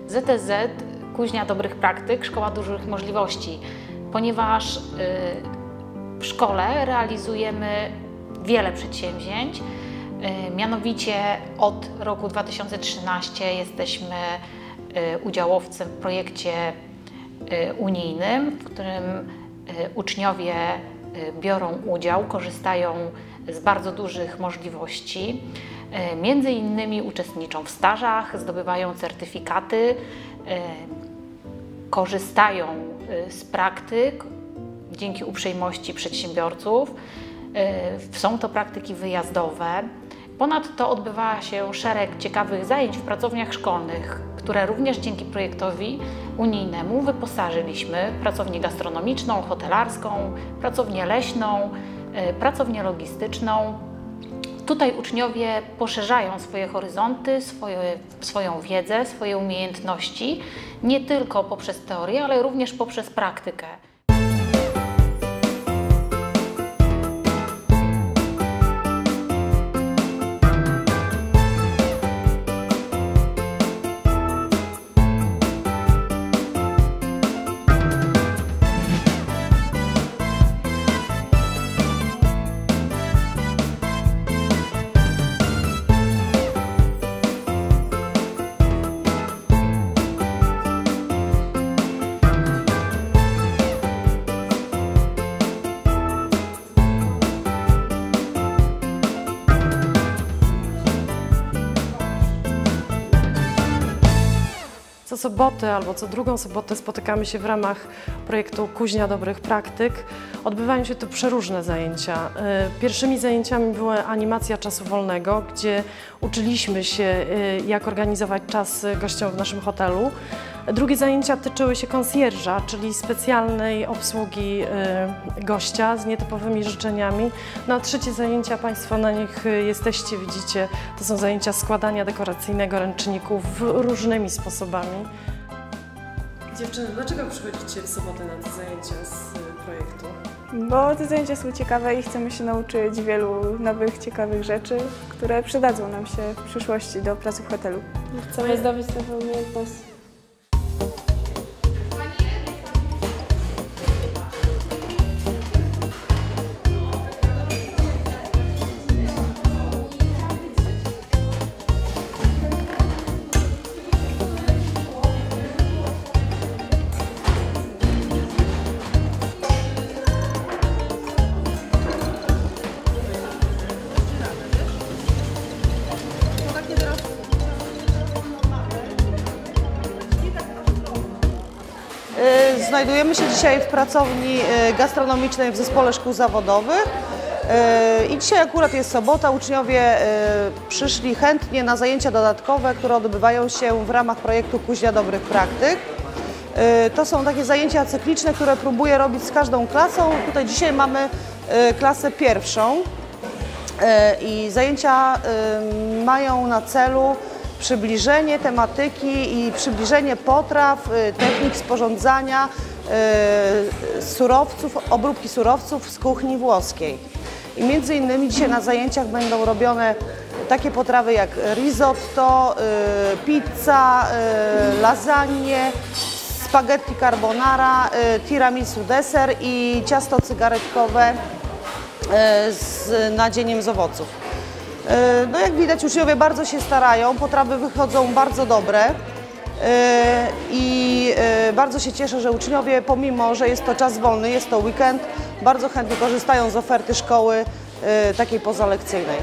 ZSZ Kuźnia Dobrych Praktyk, Szkoła Dużych Możliwości, ponieważ w szkole realizujemy wiele przedsięwzięć. Mianowicie od roku 2013 jesteśmy udziałowcem w projekcie unijnym, w którym uczniowie biorą udział, korzystają z bardzo dużych możliwości. Między innymi uczestniczą w stażach, zdobywają certyfikaty, korzystają z praktyk dzięki uprzejmości przedsiębiorców. Są to praktyki wyjazdowe. Ponadto odbywa się szereg ciekawych zajęć w pracowniach szkolnych, które również dzięki projektowi unijnemu wyposażyliśmy w pracownię gastronomiczną, hotelarską, pracownię leśną, pracownię logistyczną. Tutaj uczniowie poszerzają swoje horyzonty, swoją wiedzę, swoje umiejętności, nie tylko poprzez teorię, ale również poprzez praktykę. Co sobotę albo co drugą sobotę spotykamy się w ramach projektu Kuźnia Dobrych Praktyk. Odbywają się tu przeróżne zajęcia. Pierwszymi zajęciami była animacja czasu wolnego, gdzie uczyliśmy się, jak organizować czas gościom w naszym hotelu. Drugie zajęcia tyczyły się konsjerża, czyli specjalnej obsługi gościa z nietypowymi życzeniami. No a trzecie zajęcia, Państwo na nich jesteście, widzicie, to są zajęcia składania dekoracyjnego ręczników różnymi sposobami. Dziewczyny, dlaczego przychodzicie w sobotę na te zajęcia z projektu? Bo te zajęcia są ciekawe i chcemy się nauczyć wielu nowych, ciekawych rzeczy, które przydadzą nam się w przyszłości do pracy w hotelu. Chcemy zdobyć nowe umiejętności. Znajdujemy się dzisiaj w pracowni gastronomicznej w Zespole Szkół Zawodowych i dzisiaj akurat jest sobota. Uczniowie przyszli chętnie na zajęcia dodatkowe, które odbywają się w ramach projektu Kuźnia Dobrych Praktyk. To są takie zajęcia cykliczne, które próbuję robić z każdą klasą. Tutaj dzisiaj mamy klasę pierwszą i zajęcia mają na celu przybliżenie tematyki i przybliżenie potraw, technik sporządzania surowców, obróbki surowców z kuchni włoskiej. I między innymi dzisiaj na zajęciach będą robione takie potrawy jak risotto, pizza, lasagne, spaghetti carbonara, tiramisu deser i ciasto cygaretkowe z nadzieniem z owoców. No jak widać, uczniowie bardzo się starają, potrawy wychodzą bardzo dobre i bardzo się cieszę, że uczniowie, pomimo że jest to czas wolny, jest to weekend, bardzo chętnie korzystają z oferty szkoły takiej pozalekcyjnej.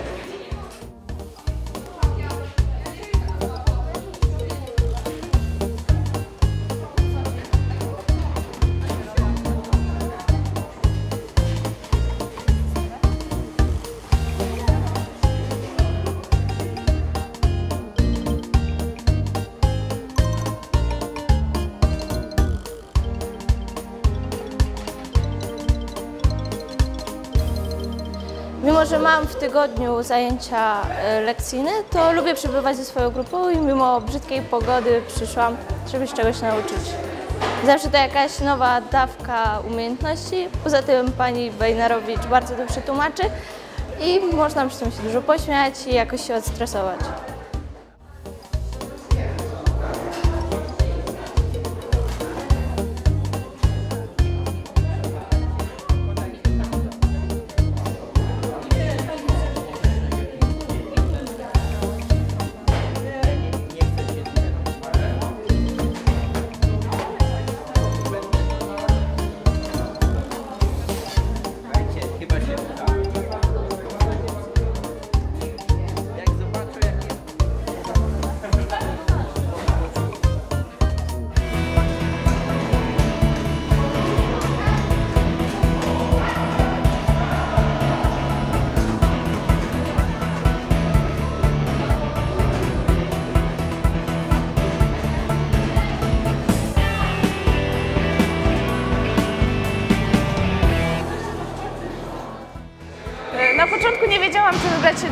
Mimo że mam w tygodniu zajęcia lekcyjne, to lubię przebywać ze swoją grupą i mimo brzydkiej pogody przyszłam, żeby się czegoś nauczyć. Zawsze to jakaś nowa dawka umiejętności. Poza tym pani Bejnarowicz bardzo dobrze tłumaczy i można przy tym się dużo pośmiać i jakoś się odstresować.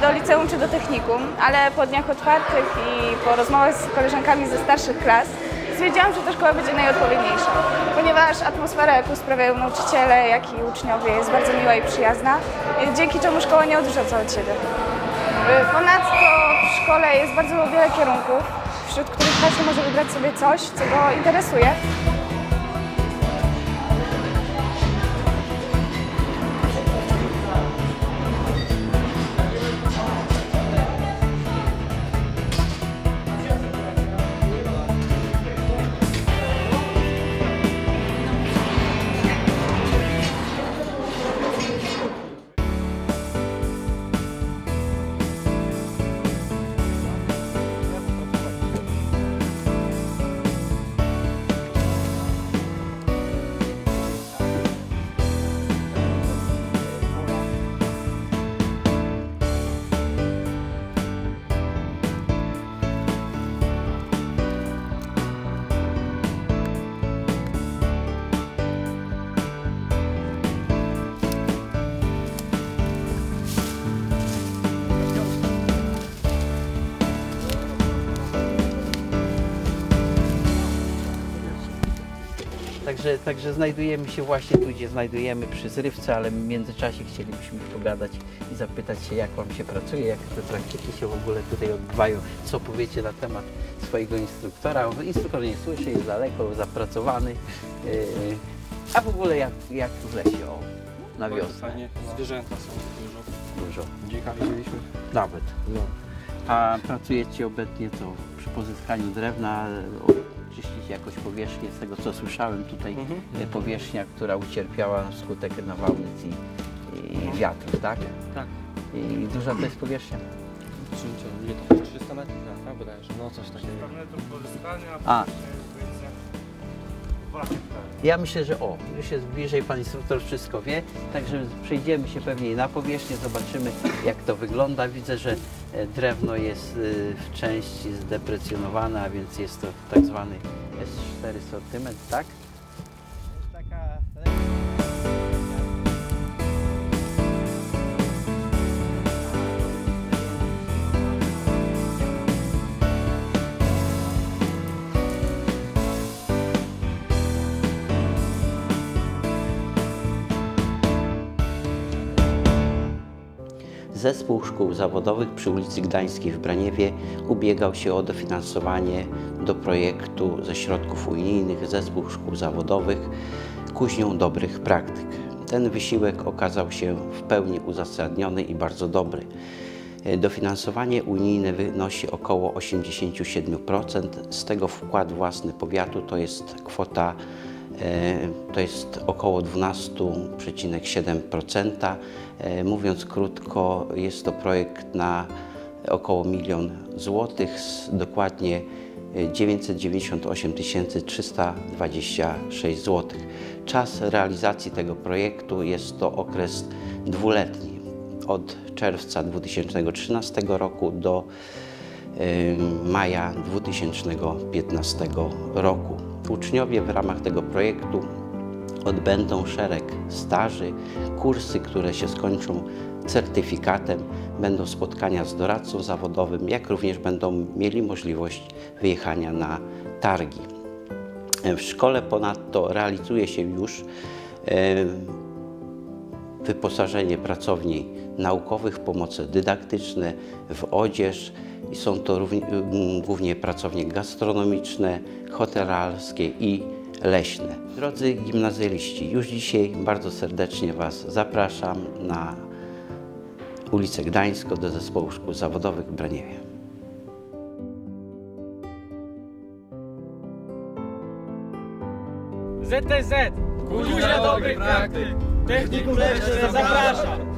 do liceum czy do technikum, ale po dniach otwartych i po rozmowach z koleżankami ze starszych klas stwierdziłam, że ta szkoła będzie najodpowiedniejsza, ponieważ atmosfera, jaką sprawiają nauczyciele, jak i uczniowie, jest bardzo miła i przyjazna, dzięki czemu szkoła nie odrzuca od siebie. Ponadto w szkole jest bardzo wiele kierunków, wśród których każdy może wybrać sobie coś, co go interesuje. Także znajdujemy się właśnie tu, gdzie znajdujemy przy zrywce, ale w międzyczasie chcielibyśmy pogadać i zapytać się, jak Wam się pracuje, jak te praktyki się w ogóle tutaj odbywają, co powiecie na temat swojego instruktora. Instruktor nie słyszy, jest daleko, zapracowany, a w ogóle jak w lesie, na wiosnę. Fajnie, zwierzęta są Dużo. Dzika widzieliśmy. Nawet. No. A pracujecie obecnie co? Przy pozyskaniu drewna, czyścicie jakoś powierzchnię, z tego co słyszałem tutaj, powierzchnia, która ucierpiała wskutek nawałnic i wiatru, tak? Tak. I duża to jest powierzchnia? Ile to jest? 300 metrów, tak? Wydaje się, no coś takiego. 300 metrów pozyskania, A. Właśnie tak. Ja myślę, że już jest bliżej, pan instruktor wszystko wie, także przejdziemy się pewnie na powierzchnię, zobaczymy jak to wygląda. Widzę, że drewno jest w części zdeprecjonowane, a więc jest to tak zwany S4 sortyment, tak? Zespół Szkół Zawodowych przy ulicy Gdańskiej w Braniewie ubiegał się o dofinansowanie do projektu ze środków unijnych Zespół Szkół Zawodowych Kuźnią Dobrych Praktyk. Ten wysiłek okazał się w pełni uzasadniony i bardzo dobry. Dofinansowanie unijne wynosi około 87%, z tego wkład własny powiatu to jest kwota, to jest około 12,7%. Mówiąc krótko, jest to projekt na około 1 000 000 złotych, dokładnie 998 326 zł. Czas realizacji tego projektu jest to okres dwuletni, od czerwca 2013 roku do maja 2015 roku. Uczniowie w ramach tego projektu odbędą szereg staży, kursy, które się skończą certyfikatem, będą spotkania z doradcą zawodowym, jak również będą mieli możliwość wyjechania na targi. W szkole ponadto realizuje się już wyposażenie pracowni naukowych, pomoce dydaktyczne w odzież i są to głównie pracownie gastronomiczne, hotelarskie i leśne. Drodzy gimnazjaliści, już dzisiaj bardzo serdecznie Was zapraszam na ulicę Gdańską do Zespołu Szkół Zawodowych w Braniewie. ZTZ! Kuźnia Dobrych Praktyk! Technikum Leśne zaprasza!